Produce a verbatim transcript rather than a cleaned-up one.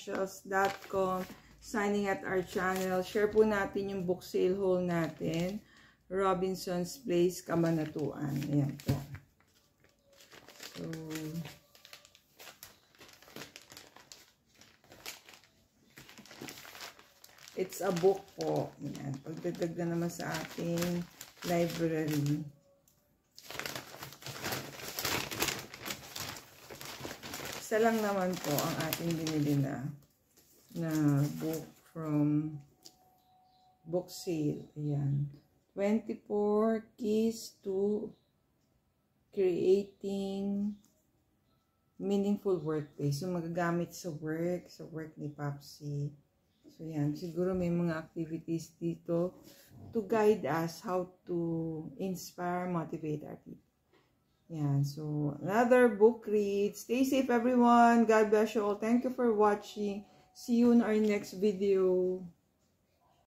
essentials dot com. Signing at our channel. Share po natin yung book sale haul natin. Robinson's Place, Cabanatuan. Ayan po. So, it's a book po. Ayan. Pagdagdag na naman sa ating library. Isa lang naman po ang ating binili na na book from book sale. Ayan. twenty-four Keys to Creating Meaningful Workplace. So, magagamit sa work, sa work ni Popsy. So, yan. Siguro may mga activities dito to guide us how to inspire, motivate our people. Yan. So, another book read. Stay safe, everyone. God bless you all. Thank you for watching. See you in our next video.